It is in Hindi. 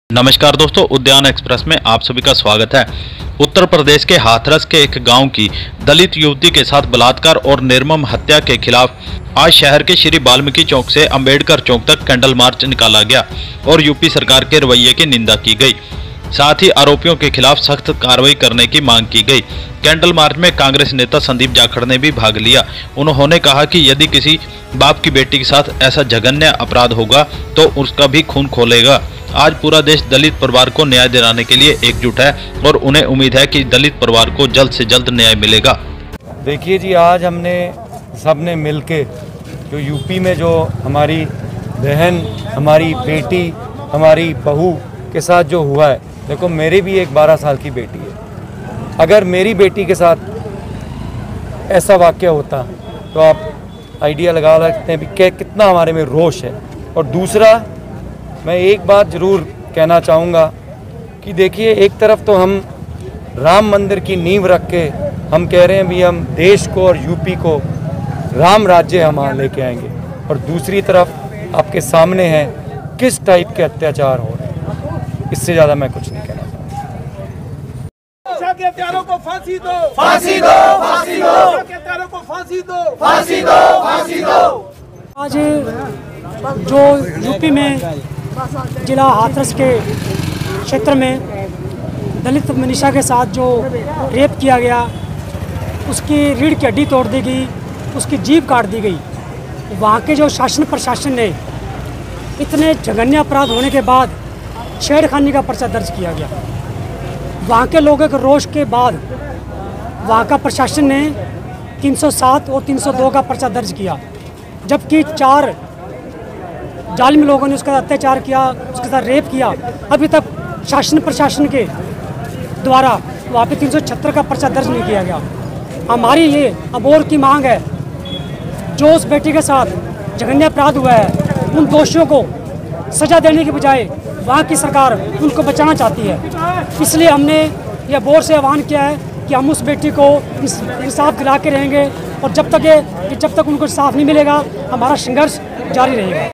नमस्कार दोस्तों, उद्यान एक्सप्रेस में आप सभी का स्वागत है। उत्तर प्रदेश के हाथरस के एक गांव की दलित युवती के साथ बलात्कार और निर्मम हत्या के खिलाफ आज शहर के श्री वाल्मीकि चौक से अंबेडकर चौक तक कैंडल मार्च निकाला गया और यूपी सरकार के रवैये की निंदा की गई। साथ ही आरोपियों के खिलाफ सख्त कार्रवाई करने की मांग की गई। कैंडल मार्च में कांग्रेस नेता संदीप जाखड़ ने भी भाग लिया। उन्होंने कहा कि यदि किसी बाप की बेटी के साथ ऐसा जघन्य अपराध होगा तो उसका भी खून खोलेगा। आज पूरा देश दलित परिवार को न्याय दिलाने के लिए एकजुट है और उन्हें उम्मीद है कि दलित परिवार को जल्द से जल्द न्याय मिलेगा। देखिए जी, आज हमने सबने मिलके जो यूपी में जो हमारी बहन, हमारी बेटी, हमारी बहू के साथ जो हुआ है, देखो मेरी भी एक 12 साल की बेटी है। अगर मेरी बेटी के साथ ऐसा वाक़या होता तो आप आइडिया लगा सकते हैं कि कितना हमारे में रोष है। और दूसरा, मैं एक बात ज़रूर कहना चाहूँगा कि देखिए, एक तरफ तो हम राम मंदिर की नींव रख के हम कह रहे हैं भी हम देश को और यूपी को राम राज्य हम लेके आएंगे, और दूसरी तरफ आपके सामने है किस टाइप के अत्याचार हो रहे हैं। इससे ज़्यादा मैं कुछ नहीं कहना चाहता। के हत्यारों को फांसी दो, फांसी दो, फांसी दो, के हत्यारों को फांसी दो, फांसी दो, फांसी दो। आज जो यूपी में जिला हाथरस के क्षेत्र में दलित मनीषा के साथ जो रेप किया गया, उसकी रीढ़ की हड्डी तोड़ दी गई, उसकी जीभ काट दी गई। वहाँ के जो शासन प्रशासन ने इतने जघन्य अपराध होने के बाद छेड़खानी का पर्चा दर्ज किया गया। वहाँ के लोगों के रोष के बाद वहाँ का प्रशासन ने 307 और 302 का पर्चा दर्ज किया, जबकि 4 जालिम लोगों ने उसका अत्याचार किया, उसके साथ रेप किया। अभी तक शासन प्रशासन के द्वारा वहाँ पे 376 का पर्चा दर्ज नहीं किया गया। हमारी ये अबोर की मांग है, जो उस बेटी के साथ जघन्य अपराध हुआ है, उन दोषियों को सजा देने के बजाय वहाँ की सरकार उनको बचाना चाहती है। इसलिए हमने ये अबोर से आह्वान किया है कि हम उस बेटी को इंसाफ दिला के रहेंगे, और जब तक उनको इंसाफ नहीं मिलेगा हमारा संघर्ष जारी रहेगा।